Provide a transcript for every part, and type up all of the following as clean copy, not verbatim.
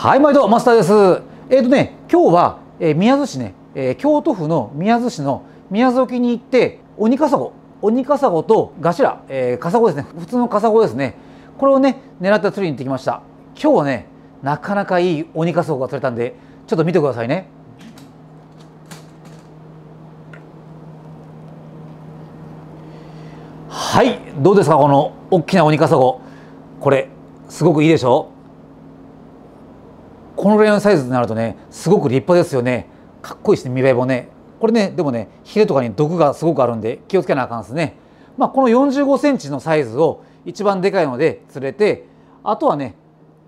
はい、毎度マスターです。今日は、宮津市ね、京都府の宮津市の宮津沖に行ってオニカサゴとガシラ、カサゴですね、普通のカサゴですね、これをね狙って釣りに行ってきました。今日はねなかなかいいオニカサゴが釣れたんで、ちょっと見てくださいね。はい、どうですかこの大きなオニカサゴ。これすごくいいでしょ。このぐらいのサイズになるとねすごく立派ですよね。かっこいいですね、見栄えもね。これねでもねヒレとかに毒がすごくあるんで気をつけなあかんですね。この45センチのサイズを一番でかいので釣れて、あとはね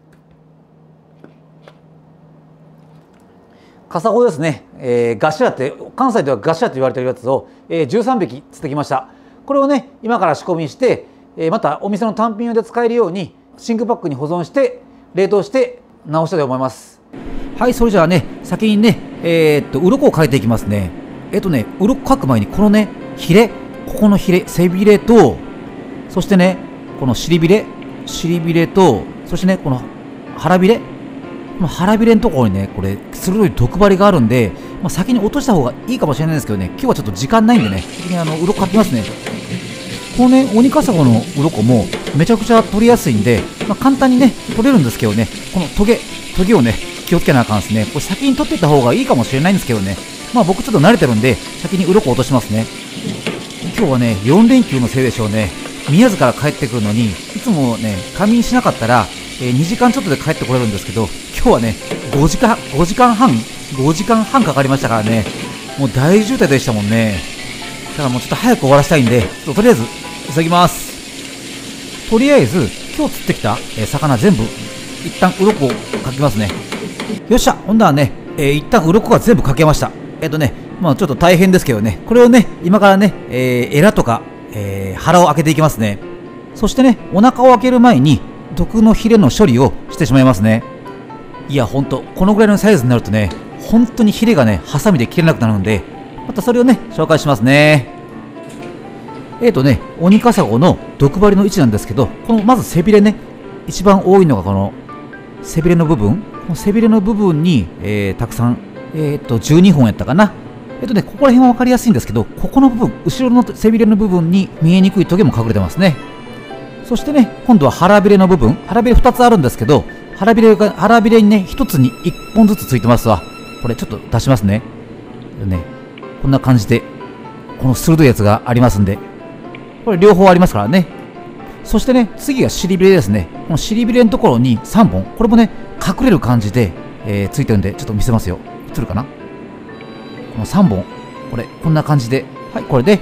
カサゴですね、ガシラって関西ではガシラと言われているやつを、13匹釣ってきました。これをね今から仕込みして、またお店の単品用で使えるように真空パックに保存して冷凍して直したいと思います。はい、それじゃあね先にね鱗をかけていきますね。鱗かく前にこのねヒレ、ここのヒレ、背びれと、そしてねこの尻びれと、そしてねこの腹びれ、この腹びれのところにねこれ鋭い毒針があるんで、先に落とした方がいいかもしれないんですけどね、今日はちょっと時間ないんでね、先に鱗かきますね。このねオニカサゴの鱗もめちゃくちゃ取りやすいんで、簡単にね取れるんですけどね、このトゲをね気をつけなあかんですね。これ先に取っていった方がいいかもしれないんですけどね、僕ちょっと慣れてるんで先に鱗を落としますね。今日はね4連休のせいでしょうね、宮津から帰ってくるのにいつもね仮眠しなかったら、2時間ちょっとで帰ってこれるんですけど、今日はね5時間半かかりましたからね、もう大渋滞でしたもんね。だからもうちょっと早く終わらせたいんで、とりあえず急ぎます。とりあえず今日釣ってきた、魚全部一旦鱗をかきますね。よっしゃ、ほんだらね、一旦鱗が全部かけました。ちょっと大変ですけどね、これをね今からね、エラとか、腹を開けていきますね。そしてねお腹を開ける前に毒のヒレの処理をしてしまいますね。いやほんとこのぐらいのサイズになるとね本当にヒレがねハサミで切れなくなるので、またそれをね紹介しますね。オニカサゴの毒針の位置なんですけど、このまず背びれね、一番多いのがこの背びれの部分、この背びれの部分に、たくさん、12本やったかな。ここら辺は分かりやすいんですけど、ここの部分、後ろの背びれの部分に見えにくいトゲも隠れてますね。そしてね今度は腹びれの部分、腹びれ2つあるんですけど、腹びれにね1つに1本ずつついてますわ。これちょっと出しますね。こんな感じでこの鋭いやつがありますんで、これ両方ありますからね。そしてね次が尻びれですね。この尻びれのところに3本、これもね隠れる感じで、ついてるんでちょっと見せますよ。映るかな。この3本、これこんな感じで、はい、これで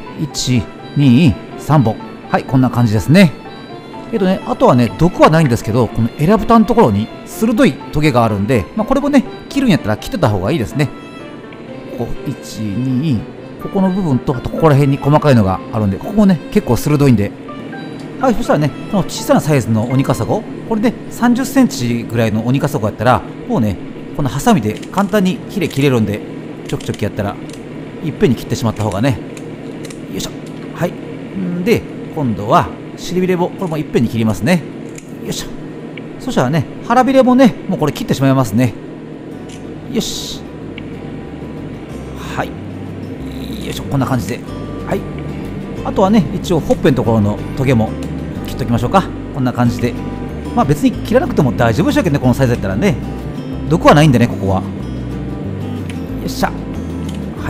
1、2、3本、はい、こんな感じですね。あとはね毒はないんですけど、このエラ蓋のところに鋭いトゲがあるんで、これもね切るんやったら切ってた方がいいですね。ここ1、2、ここの部分と、あとここら辺に細かいのがあるんで、ここもね結構鋭いんで、はい、そしたらねこの小さなサイズのオニカサゴ、これで30センチぐらいのオニカサゴやったらもうねこのハサミで簡単にヒレ切れるんで、ちょきちょきやったらいっぺんに切ってしまった方がね、よいしょ。はい、で今度は尻びれもこれもいっぺんに切りますね。よいしょ。そしたらね腹びれもねもうこれ切ってしまいますね。よし、はい、よいしょ、こんな感じで、はい。あとはね一応ほっぺのところのトゲも切っときましょうか。こんな感じで、別に切らなくても大丈夫でしょうけどね、このサイズだったらね。毒はないんでね、ここは。よっしゃ、はい、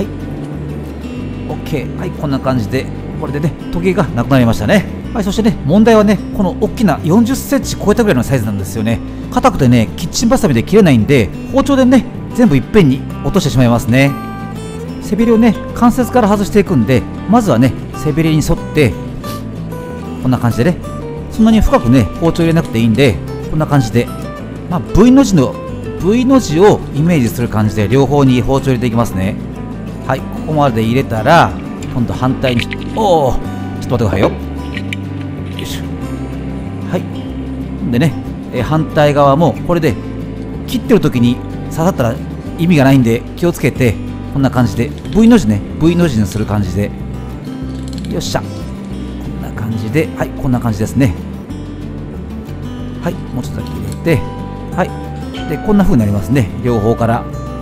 OK、 はい、こんな感じでこれでねトゲがなくなりましたね。はい、そしてね問題はねこの大きな40センチ超えたぐらいのサイズなんですよね。硬くてねキッチンバサミで切れないんで、包丁でね全部いっぺんに落としてしまいますね。背びれをね関節から外していくんで、まずはね背びれに沿ってこんな感じでね、そんなに深くね包丁入れなくていいんで、こんな感じで、V の字をイメージする感じで両方に包丁入れていきますね。はい、ここまで入れたら今度反対に、ちょっと待ってくださいよ。よいしょ。はい。でね、反対側もこれで切ってる時に刺さったら意味がないんで気をつけて、こんな感じで V の字にする感じで、よっしゃ、こんな感じで、はい、こんな感じですね。はい、もうちょっとだけ入れて、はい、 でこんな風になりますね、両方から。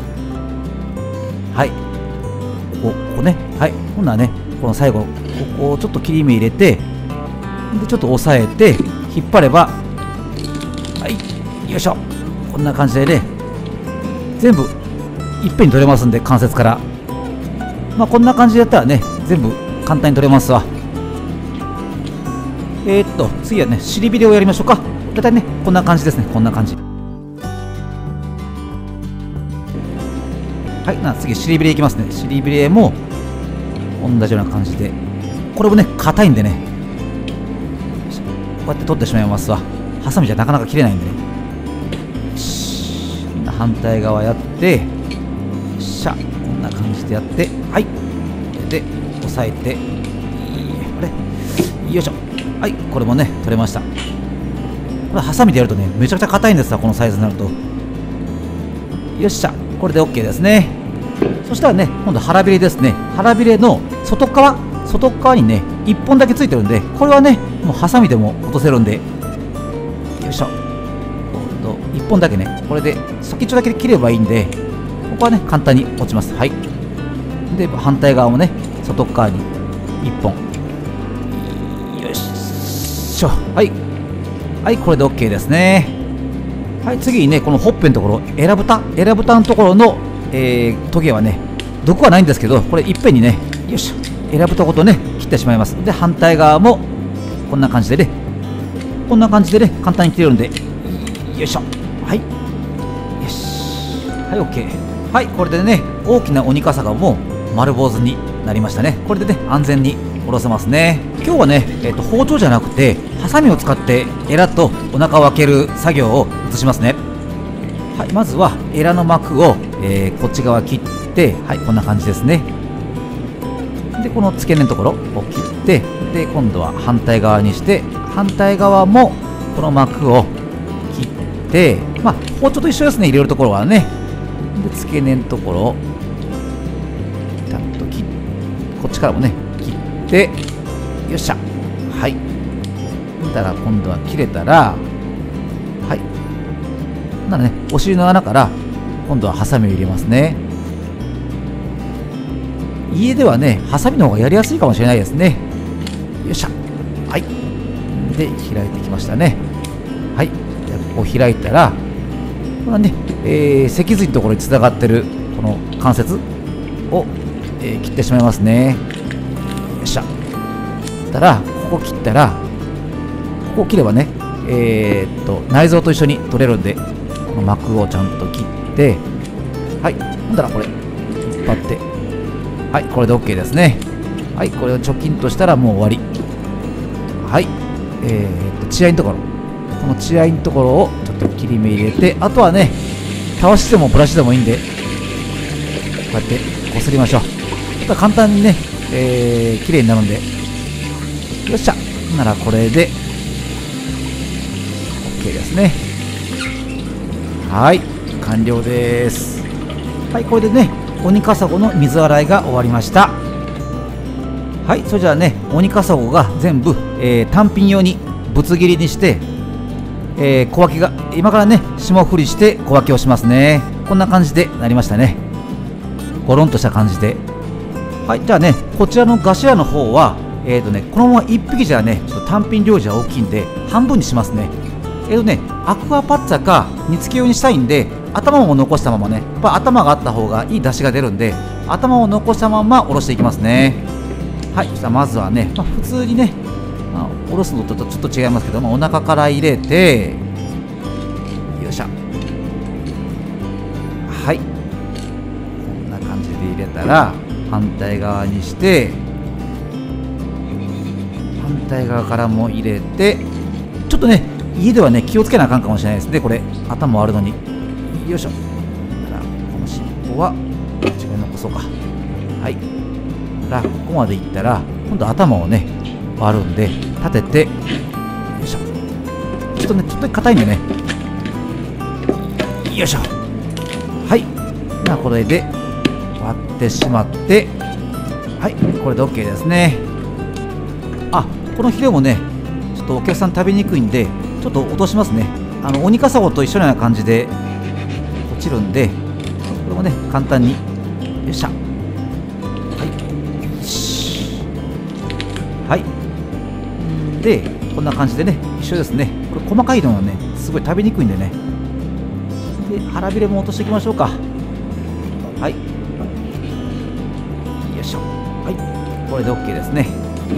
はい、ここね。はい、今度はね、この最後ここをちょっと切り目入れて、でちょっと押さえて引っ張れば、はい、よいしょ、こんな感じでね、全部いっぺんに取れますんで、関節から。まあこんな感じでやったらね、全部簡単に取れますわ。次はね、尻びれをやりましょうか。だいたいね、こんな感じですね、こんな感じ。はい、次、尻びれいきますね。尻びれも同じような感じで、これもね、硬いんでね、こうやって取ってしまいますわ。ハサミじゃなかなか切れないんでね。よし、反対側やって、よっしゃ、こんな感じでやって、はい、で、押さえて、あれ、よいしょ、はい、これもね、取れました。これ、ハサミでやるとね、めちゃくちゃ硬いんですわ、このサイズになると。よっしゃ、これで OK ですね。そしたらね、今度腹びれですね。腹びれの外側にね、1本だけついてるんで、これはね、もうハサミでも落とせるんで、よいしょ、1本だけね、これで先っちょだけで切ればいいんで、ここはね、簡単に落ちます。はい。で、反対側もね、外側に1本。よいしょ、はい。はい、これで OK ですね。はい、次にね、このほっぺのところ、えらぶたのところの、トゲはね、毒はないんですけど、これいっぺんにね、よいしょ、えらぶたごとね、切ってしまいます。で、反対側も、こんな感じでね、簡単に切れるんで、よいしょ、はい、よし、はい、OK。はい、これでね、大きなオニカサゴも丸坊主になりましたね。これでね、安全に下ろせますね。今日はね、包丁じゃなくて、ハサミを使ってエラとお腹を開ける作業を移しますね。はい、まずはエラの膜を、こっち側切って、はい、こんな感じですね。で、この付け根のところを切って、で、今度は反対側にして、反対側もこの膜を切って、まあ、包丁と一緒ですね、入れるところはね。で、付け根のところを、ピタッと切って、こっちからもね、切って、よっしゃ。はい。だから今度は切れたら、はい。ならね、お尻の穴から今度はハサミを入れますね。家ではね、ハサミの方がやりやすいかもしれないですね。よっしゃ。はい。で、開いてきましたね。はい。でここ開いたら、これはね、脊髄のところにつながってるこの関節を、切ってしまいますね。よっしゃ。たら、ここ切ったら、ここ切ればね、内臓と一緒に取れるんで、この膜をちゃんと切って、はい、ほんだらこれ、引っ張って、はい、これで OK ですね。はい、これをチョキンとしたらもう終わり。はい、血合いのところ、この血合いのところをちょっと切り目入れて、あとはね、たわしでもブラシでもいいんで、こうやってこすりましょう。ちょっと簡単にね、綺麗になるんで、よっしゃ、ならこれで、OK ですね。はい、完了です。はい、これでね、オニカサゴの水洗いが終わりました。はい、それじゃあね、オニカサゴが全部、単品用にぶつ切りにして、小分けが今からね、霜降りして小分けをしますね。こんな感じでなりましたね。ゴロンとした感じで。はい、じゃあね、こちらのガシラの方は、このまま1匹じゃね、ちょっと単品量じゃ大きいんで、半分にしますね。アクアパッツァか煮付け用にしたいんで、頭も残したままね、やっぱ頭があった方がいい出汁が出るんで、頭を残したままおろしていきますね。はい、そしたらまずはね、普通にね、おろすのとちょっと違いますけど、お腹から入れて、よいしょ。はい、こんな感じで入れたら、反対側にして、反対側からも入れて、ちょっとね、家ではね、気をつけなあかんかもしれないですね、これ。頭割るのに。よいしょ。この尻尾は、違い残そうか。はい。ここまでいったら、今度頭をね、割るんで、立てて、よいしょ。ちょっと硬いんでね。よいしょ。はい。これで割ってしまって、はい。これで OK ですね。このヒレもね、ちょっとお客さん食べにくいんで、ちょっと落としますね。オニカサゴと一緒のような感じで、 ちるんで、これもね、簡単に、よっしゃ。はい。はい。で、こんな感じでね、一緒ですね。これ細かいのはね、すごい食べにくいんでね。で、腹びれも落としていきましょうか。はい。よいしょ。はい。これで OK ですね。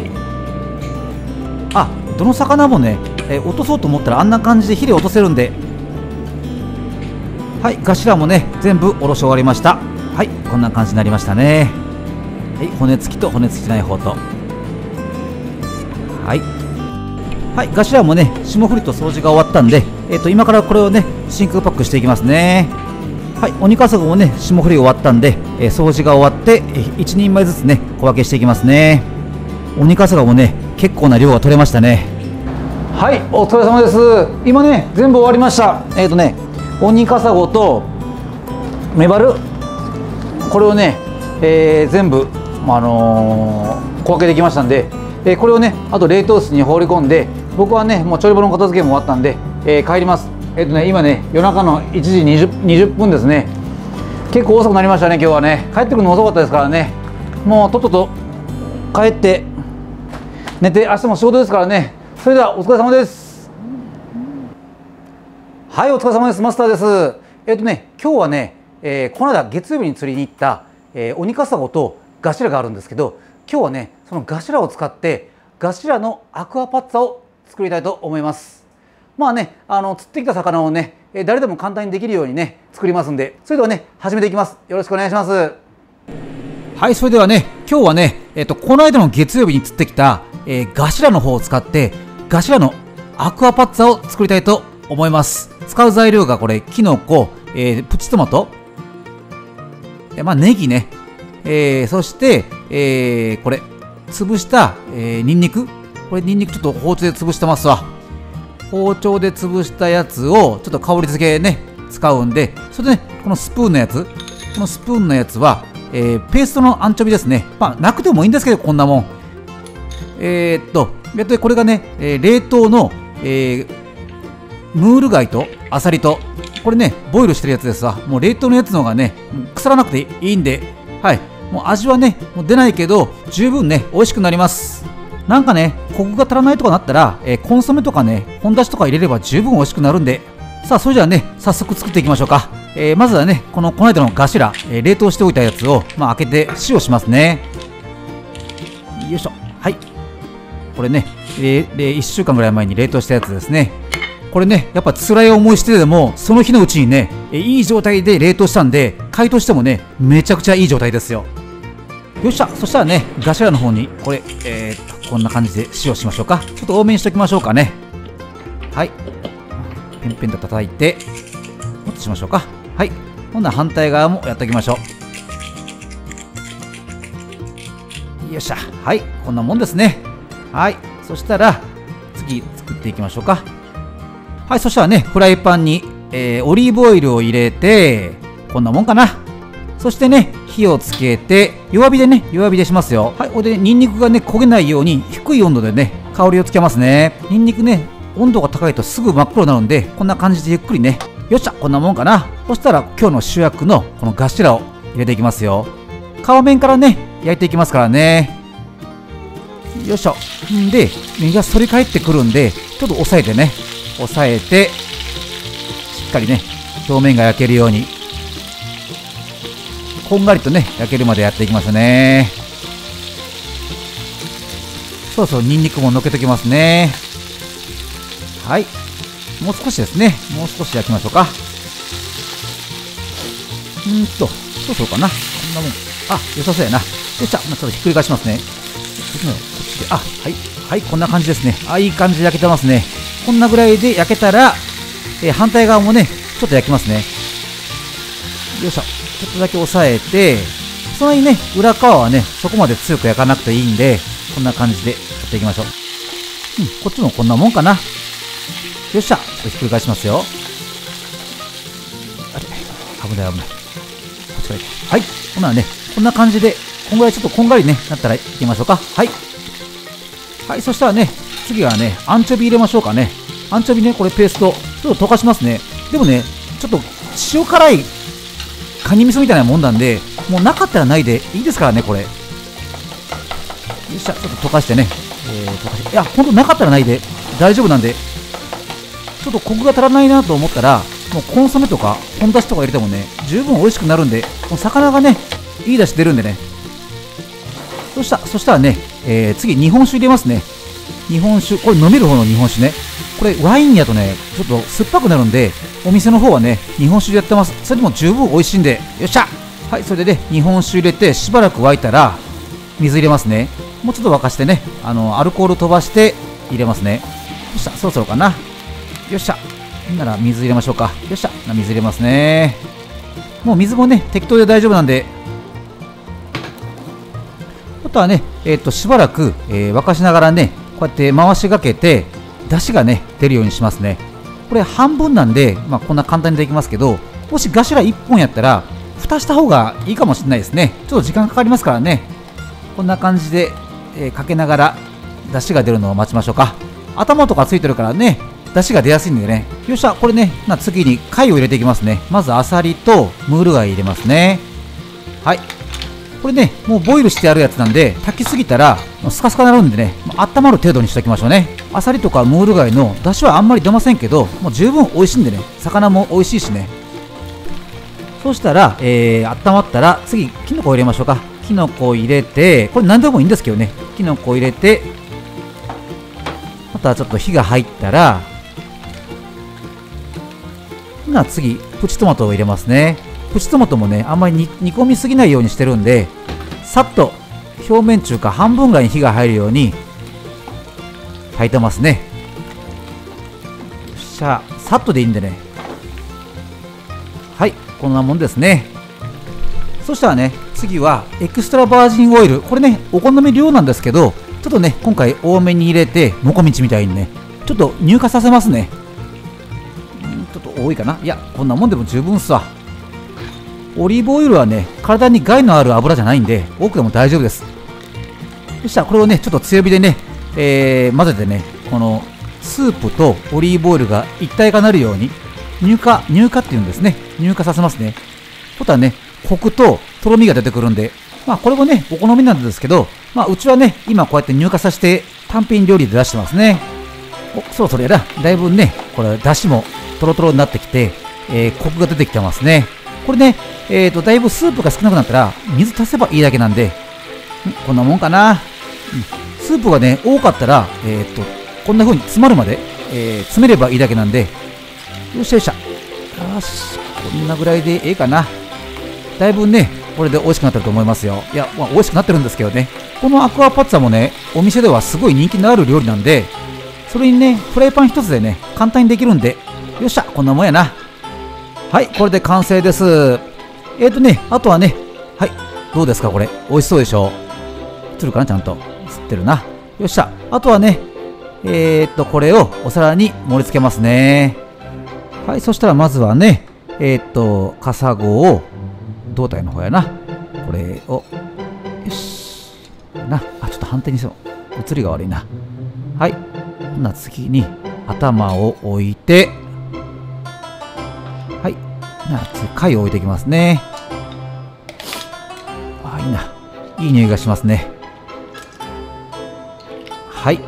あ、どの魚もね、落とそうと思ったらあんな感じでヒレ落とせるんで。はい、頭もね、全部おろし終わりました。はい、こんな感じになりましたね。はい、骨付きと骨付きじゃない方と。はい。はい、頭もね、霜降りと掃除が終わったんで、今からこれをね、真空パックしていきますね。はい、お肉朝ごもね、霜降り終わったんで、掃除が終わって、1人前ずつね、小分けしていきますね。お肉朝ごもね、結構な量が取れましたね。はい、お疲れ様です。今ね、全部終わりました。オニカサゴとメバル、これをね、全部、小分けできましたんで、これをね、あと冷凍室に放り込んで、僕はね、もう調理場の片付けも終わったんで、帰ります。今ね、夜中の1時20分ですね。結構遅くなりましたね、今日はね。帰ってくるの遅かったですからね。もうとっとと帰って寝て、明日も仕事ですからね。それではお疲れ様です。はい、お疲れ様です。マスターです。今日はね、この間月曜日に釣りに行った、オニカサゴとガシラがあるんですけど、今日はね、そのガシラを使ってガシラのアクアパッツァを作りたいと思います。まあね、釣ってきた魚をね、誰でも簡単にできるようにね、作りますんで、それではね、始めていきます。よろしくお願いします。はい、それではね、今日はね、この間の月曜日に釣ってきた、ガシラの方を使ってガシラのアクアパッツァを作りたいと思います。使う材料がこれ、キノコ、プチトマト、ネギね、そして、これ潰した、ニンニク、これニンニクちょっと包丁で潰してますわ。包丁で潰したやつをちょっと香り付けね使うんで、それでね、このスプーンのやつ、このスプーンのやつは、ペーストのアンチョビですね。なくてもいいんですけど、こんなもん。これがね、冷凍の、ムール貝とアサリと、これね、ボイルしてるやつですわ。もう冷凍のやつの方がね、腐らなくていいんで、はい、もう味はね、もう出ないけど、十分ね、美味しくなります。なんかね、コクが足らないとかなったら、コンソメとかね、本だしとか入れれば十分美味しくなるんで、さあ、それじゃあね、早速作っていきましょうか。まずはね、この間のガシラ、冷凍しておいたやつを、開けて塩しますね。よいしょ。はい。これね、1週間ぐらい前に冷凍したやつですね。これね、やっぱ辛い思いしてでも、その日のうちにね、いい状態で冷凍したんで、解凍してもね、めちゃくちゃいい状態ですよ。よっしゃ、そしたらね、ガシラの方に、これ、こんな感じで塩しましょうか。ちょっと多めにしておきましょうかね。はい。ペンペンと叩いて、もっとしましょうか。はい。今度は反対側もやっておきましょう。よっしゃ。はい。こんなもんですね。はい。そしたら、次作っていきましょうか。はい。そしたらね、フライパンに、オリーブオイルを入れて、こんなもんかな。そしてね、火をつけて、弱火でしますよ。はい。これでニンニクがね、焦げないように、低い温度でね、香りをつけますね。ニンニクね、温度が高いとすぐ真っ黒になるんで、こんな感じでゆっくりね。よっしゃ、こんなもんかな。そしたら、今日の主役のこのガシラを入れていきますよ。皮面からね、焼いていきますからね。よいしょ。んで、身が反り返ってくるんで、ちょっと押さえてね。押さえて、しっかりね、表面が焼けるように。こんがりとね、焼けるまでやっていきますね。そうそう、ニンニクものけておきますね。はい。もう少しですね。もう少し焼きましょうか。そろそろかな。こんなもん。あ、良さそうやな。よっしゃ、ちょっとひっくり返しますね。こっちで、はい。はい、こんな感じですね。いい感じで焼けてますね。こんなぐらいで焼けたら、反対側もね、ちょっと焼きますね。よいしょ。ちょっとだけ押さえて、そんなにね、裏側はね、そこまで強く焼かなくていいんで、こんな感じでやっていきましょう。こっちもこんなもんかな。よっしゃ、ちょっとひっくり返しますよ。あれ、危ない危ない。こっちからはい、ほなね、こんな感じで、こんぐらいちょっとこんがりね、なったらいきましょうか。はい。はい、そしたらね、次はね、アンチョビ入れましょうかね。アンチョビね、これペースト、ちょっと溶かしますね。でもね、ちょっと塩辛いカニ味噌みたいなもんなんで、もうなかったらないでいいですからね、これ。よっしゃ、ちょっと溶かしてね。溶かして、いや、ほんとなかったらないで大丈夫なんで、ちょっとコクが足らないなと思ったら、もうコンソメとか本だしとか入れてもね、十分美味しくなるんで、もう魚がね、いい出汁出るんでね。そしたらね、次、日本酒入れますね。日本酒、これ飲める方の日本酒ね。これワインやとね、ちょっと酸っぱくなるんで、お店の方はね、日本酒でやってます。それでも十分美味しいんで、よっしゃ。はい、それでね、日本酒入れて、しばらく沸いたら、水入れますね。もうちょっと沸かしてね、アルコール飛ばして入れますね。よっしゃ、そろそろかな。よっしゃ。なら水入れましょうか。よっしゃ。水入れますね。もう水もね、適当で大丈夫なんで。あとはね、しばらく、沸かしながらね、こうやって回しがけて、出汁がね、出るようにしますね。これ半分なんで、まあこんな簡単にできますけど、もし頭1本やったら、蓋した方がいいかもしれないですね。ちょっと時間かかりますからね。こんな感じで、かけながら、出汁が出るのを待ちましょうか。頭とかついてるからね、出汁が出やすいんでね。よっしゃ、これね、次に貝を入れていきますね。まずアサリとムール貝入れますね。はい。これね、もうボイルしてあるやつなんで、炊きすぎたら、スカスカになるんでね、温まる程度にしておきましょうね。アサリとかムール貝の出汁はあんまり出ませんけど、もう十分美味しいんでね、魚も美味しいしね。そうしたら、温まったら、次、キノコを入れましょうか。キノコを入れて、これ何でもいいんですけどね、キノコを入れて、またちょっと火が入ったら、次、プチトマトを入れますね。プチトマトもね、あんまり煮込みすぎないようにしてるんで、さっと表面中か半分ぐらいに火が入るように炊いてますね。よっしゃ、さっとでいいんでね。はい、こんなもんですね。そしたらね、次はエクストラバージンオイル。これね、お好み量なんですけど、ちょっとね、今回多めに入れて、もこみちみたいにね、ちょっと乳化させますね。ちょっと多いかな。いや、こんなもんでも十分っすわ。オリーブオイルはね、体に害のある油じゃないんで、多くでも大丈夫です。そしたらこれをね、ちょっと強火でね、混ぜてね、このスープとオリーブオイルが一体化なるように、乳化っていうんですね。乳化させますね。ことはね、コクととろみが出てくるんで、まあこれもね、お好みなんですけど、まあうちはね、今こうやって乳化させて単品料理で出してますね。そろそろやな。だいぶね、これ、だしもトロトロになってきて、コクが出てきてますね。これね、だいぶスープが少なくなったら、水足せばいいだけなんで、こんなもんかな。スープがね、多かったら、こんな風に詰まるまで、詰めればいいだけなんで、よっしゃよっしゃ。よし、こんなぐらいでええかな。だいぶね、これで美味しくなってると思いますよ。いや、まあ、美味しくなってるんですけどね。このアクアパッツァもね、お店ではすごい人気のある料理なんで、それにね、フライパン一つでね、簡単にできるんで、よっしゃ、こんなもんやな。はい、これで完成です。あとはね、はい、どうですかこれ。美味しそうでしょ。映るかなちゃんと。映ってるな。よっしゃ。あとはね、これをお皿に盛り付けますね。はい、そしたらまずはね、カサゴを、胴体の方やな。これを、よし。な、あ、ちょっと反対にしよう。映りが悪いな。はい。ほな次に、頭を置いて、はい。次、貝を置いていきますね。あ、いいな。いい匂いがしますね。はい。よ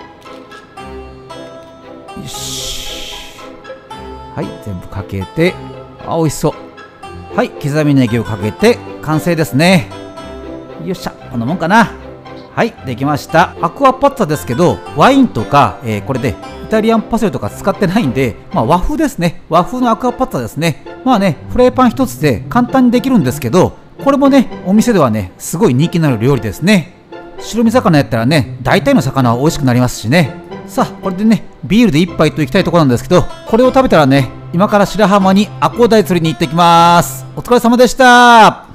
し。はい、全部かけて、あ、美味しそう。はい、刻みネギをかけて完成ですね。よっしゃ、こんなもんかな。はい、できました。アクアパッツァですけど、ワインとか、これでイタリアンパセリとか使ってないんで、まあ和風ですね。和風のアクアパッツァですね。まあね、フライパン一つで簡単にできるんですけど、これもね、お店ではね、すごい人気のある料理ですね。白身魚やったらね、大体の魚は美味しくなりますしね。さあ、これでね、ビールで一杯といきたいところなんですけど、これを食べたらね、今から白浜にアコウダイ釣りに行ってきます。お疲れ様でした。